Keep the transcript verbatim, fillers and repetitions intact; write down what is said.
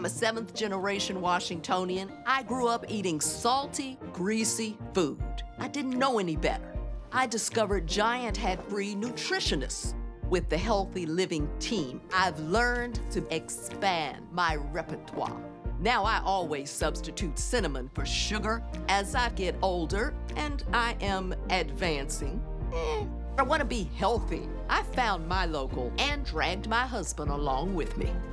I'm a seventh generation Washingtonian. I grew up eating salty, greasy food. I didn't know any better. I discovered Giant had free nutritionists. With the Healthy Living team, I've learned to expand my repertoire. Now I always substitute cinnamon for sugar. As I get older and I am advancing, eh, I want to be healthy. I found my local and dragged my husband along with me.